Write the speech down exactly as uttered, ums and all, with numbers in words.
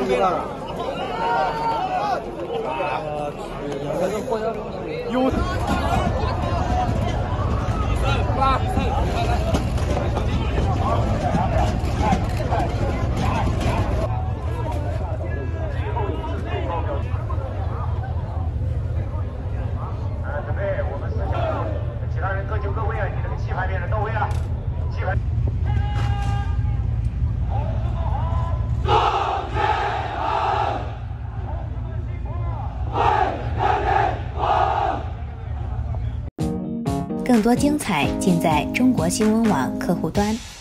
一袋啊！我去，这个有。八。准备，我们四强，其他人各就各位啊！你这个棋盘面的到位啊！棋盘。 更多精彩尽在中国新闻网客户端。